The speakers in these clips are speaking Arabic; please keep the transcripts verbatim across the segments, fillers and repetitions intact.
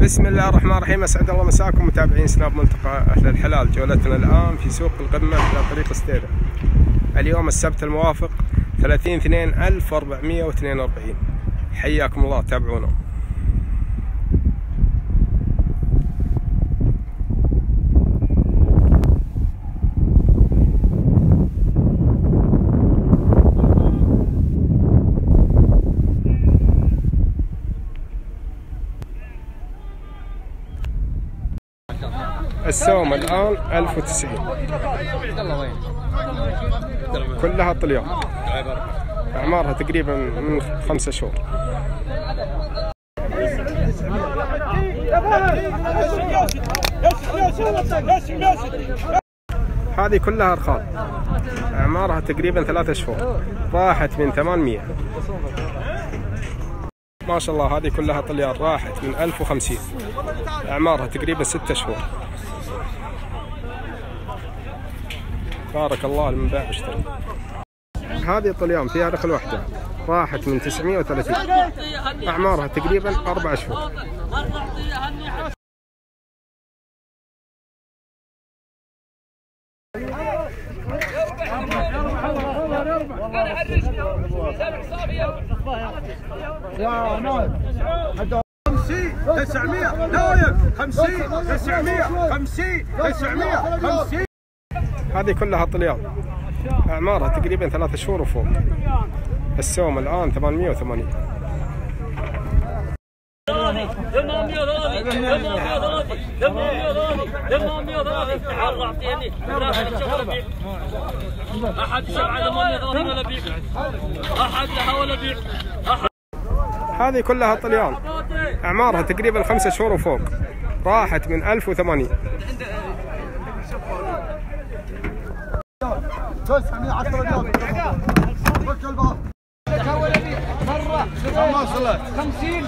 بسم الله الرحمن الرحيم. اسعد الله مساكم متابعين سناب ملتقى اهل الحلال. جولتنا الان في سوق القمه على طريق ستيدا. اليوم السبت الموافق ثلاثين اثنين ألف وأربعمئة واثنين وأربعين. حياكم الله، تابعونا. السوم الآن ألف وتسعين، كلها طليان، أعمارها تقريبا من خمسة شهور. هذه كلها أرخام، أعمارها تقريبا ثلاثة شهور، راحت من ثمانمئة. ما شاء الله هذه كلها طليان، راحت من ألف وخمسين، أعمارها تقريبا ستة شهور. بارك الله المنباع اشتري. هذه طليان فيها دخل واحدة، راحت من تسعمئة وثلاثين، أعمارها تقريبا أربع شهور. تسعمئة نايم خمسين تسعمئة خمسين تسعمئة خمسين. هذه كلها طليان، أعمارها تقريبا ثلاثة شهور وفوق. السوم الآن ثمانمئة وثمانين. هذه كلها طليان، أعمارها تقريبا خمسة شهور وفوق، راحت من ألف وثمانين. ما صلت خمسين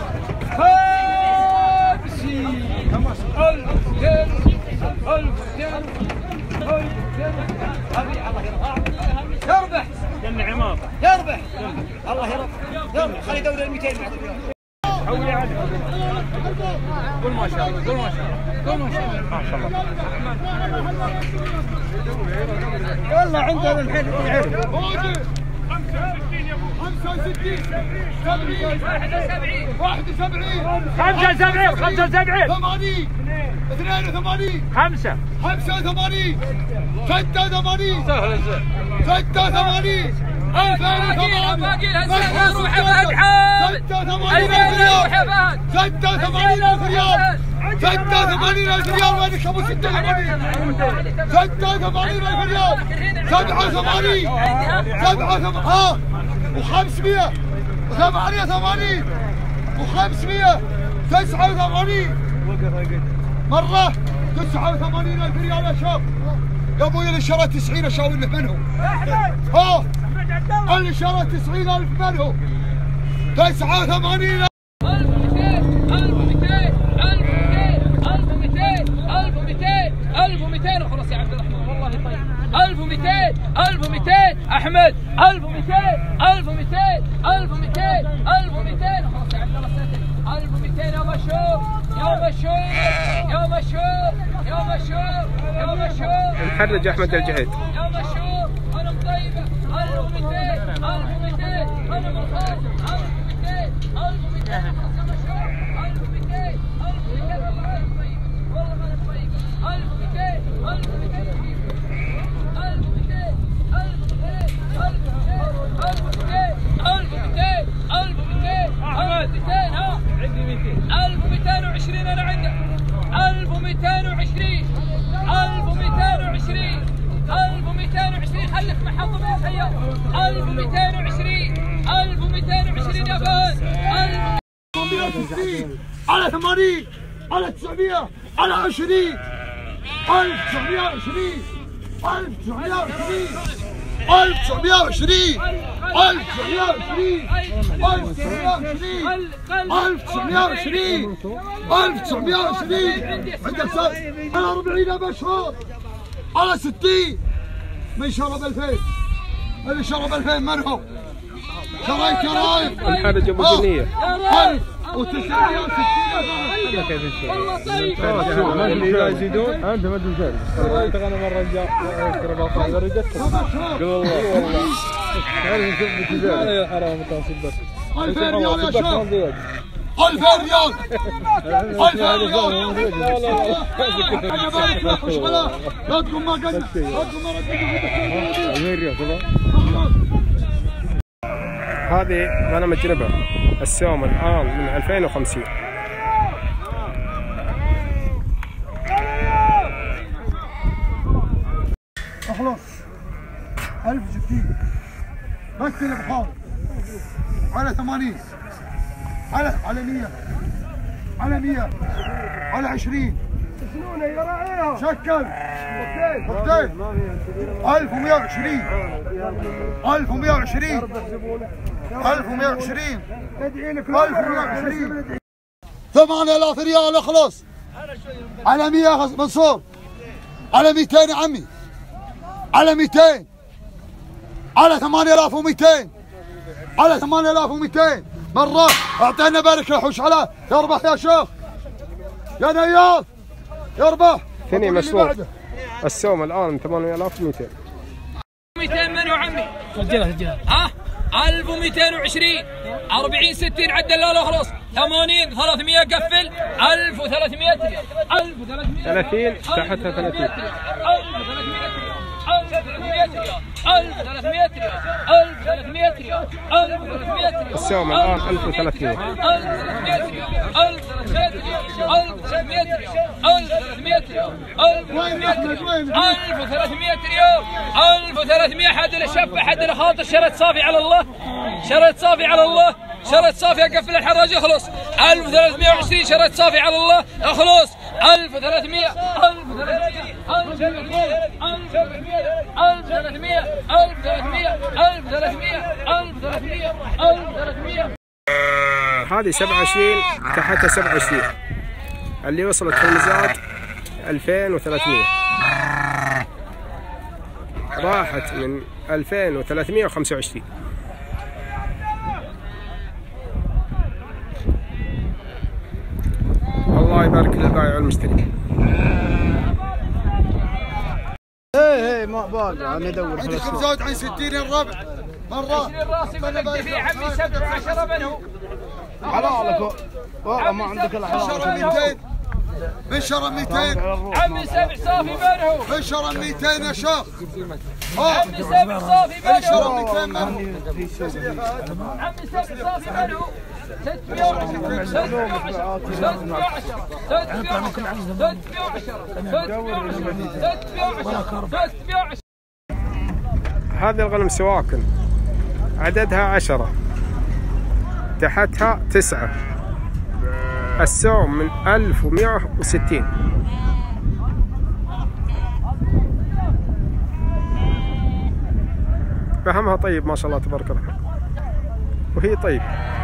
يربح جمع عمار يربح الله يربح يربح. خلي دوري المئتين معك. حولي عدل. قول ما شاء الله، قول ما شاء الله، قول ما شاء الله، ما شاء الله. والله عندنا الحين يعرف. خمسة وستين يا ابو، خمسة وستين، سبعين، واحد وسبعين، واحد وسبعين، خمسة وسبعين، خمسة وسبعين، ثمانين، اثنين وثمانين، خمسة، خمسة وثمانين، ستة وثمانين، سهل الزين، ستة وثمانين، ألفين وثمانين، باقي الهزة روح يا فهد حامد، ستة وثمانين ألف ريال، ستة وثمانين ألف ريال، وينك أبو ستة وثمانين، ستة وثمانين ألف ريال، سبعة وثمانين، سبعة وثمانين، ها، وخمسمئة، وثمانية وثمانين، وخمسمئة، تسعة وثمانين، مرة تسعة وثمانين ألف ريال يا شباب. يا ابوي اللي شرى تسعين اشاور له من هو؟ ها؟ اللي شرى تسعين ألف من هو؟ تسعة وثمانين ألف ألف ومئتين وخلاص يا عبد الرحمن والله طيب. ألف ومئتين ألف ومئتين أحمد، ألف ومئتين ألف ومئتين ألف ومئتين ألف ومئتين خلاص يا عبد الله ساتر. ألف ومئتين يا مشهور يا مشهور يا مشهور يا مشهور يا مشهور. المحرج أحمد الجعيد. يا مشهور أنا مطيبة. ألف ومئتين ألف ومئتين أنا مرخص. ألف ومئتين ألف ومئتين يا مشهور. ألف ومئتين ألف ومئتين والله أنا طيبة والله أنا طيبة. ألف ومئتين ألف ومئتين ألف ومئتين ألف ومئتين ألف ومئتين ألف ومئتين ألف ومئتين ألف ومئتين ها عندي مئتين. ألف ومئتين وعشرين أنا عندك. ألف ومئتين وعشرين ألف ومئتين وعشرين ألف ومئتين وعشرين. خليك محطم يا خيال. ألف ومئتين وعشرين ألف ومئتين وعشرين يا فهد. ألف ومئتين وستين على ثمانين على تسعمئة على عشرين. ألف وتسعمئة وعشرين ألف وتسعمئة وعشرين ألف وتسعمئة وعشرين ألف وتسعمئة وعشرين ألف وتسعمئة وعشرين ألف وتسعمئة وعشرين ألف وتسعمئة وعشرين. عندك سؤال على أربعين مشهور على ستين. من شرب ألفين؟ اللي شرب ألفين من هو؟ شرايك رايك الحرج ابو جنيه ألف وتسعمئة وستين. والله طيب. ما اللي يزيدون انت ما ادري شو رايك انا مره جاء كرباط رجعت قال والله والله هذا نشوف بالتجاره يا حرام تنصب بس ألف ريال يا شيخ ألف ريال ألف ريال أنا بارك لك وشغلة لا تقوم ما قلنا لا تقوم ما ردنا هذه غنم جربة السوم الآن من ألفين وخمسين. أخلص ألف وستين بس البخار على ثمانين على على مية على مية على عشرين شكل خطين ألف ومئة وعشرين ألف ومئة وعشرين ألف ومئة وعشرين ألف ومئة وعشرين ثمانية آلاف ريال اخلص على مية يا منصور على مئتين يا عمي على مئتين على ثمانية آلاف ومئتين على ثمانية آلاف ومئتين مرة اعطينا بارك الحوش على يربح يا شيخ يا نياف يربح ثاني مشروع السوم الآن من ثمانية آلاف ومئتين. مئتين منو عمي؟ سجلها سجلها. ها؟ ألف ومئتين وعشرين أربعين ستين عدل لا لا خلاص ثمانين ثلاثمئة قفل ألف وثلاثمئة ريال ألف وثلاثمئة ثلاثين تحتها ثلاثين ألف وثلاثمئة ريال ألف وثلاثمئة ريال ألف وثلاثمئة ريال ألف وثلاثمئة ريال السوم الآن ألف وثلاثمئة ألف وثلاثمئة ريال ألف وثلاثمئة ريال ألف وثلاثمئة ريال ألف وثلاثمئة ريال ألف وثلاثمئة ريال ألف وثلاثمئة حد الشاب حد الخاطر شرط صافي على الله شرط صافي على الله شرط صافي اقفل الحراج اخلص ألف وثلاثمئة وعشرين شرط صافي على الله اخلص ألف وثلاثمئة ألف وثلاثمئة ألف وثلاثمئة ألف وثلاثمئة ألف وثلاثمئة ألف وثلاثمئة ألف وثلاثمئة ألف وثلاثمئة. هذه سبعة وعشرين تحتها سبعة وعشرين اللي وصلت في المزاد ألفين وثلاثمئة راحت من ألفين وثلاثمئة وخمسة وعشرين. الله يبارك للبائع والمشتري. ايه ايه ما باقي انا ادور عندكم زود عن ستين الربع مرة الراسي بدك فيه عمي سبعة عشرة منه حلالك والله ما عندك الا حلالك بشرة مئتين عمي سبع صافي منه بشرة مئتين يا شيخ عمي سبع صافي منه بشرة مئتين منه عمي سبع صافي منه ستمئة وعشرة ستمئة وعشرة ستمئة وعشرة ستمئة وعشرة ستمئة وعشرة. هذه الغنم سواكن عددها عشرة تحتها تسعة السوم من ألف ومئة وستين. فهمها طيب ما شاء الله تبارك الرحمن وهي طيب.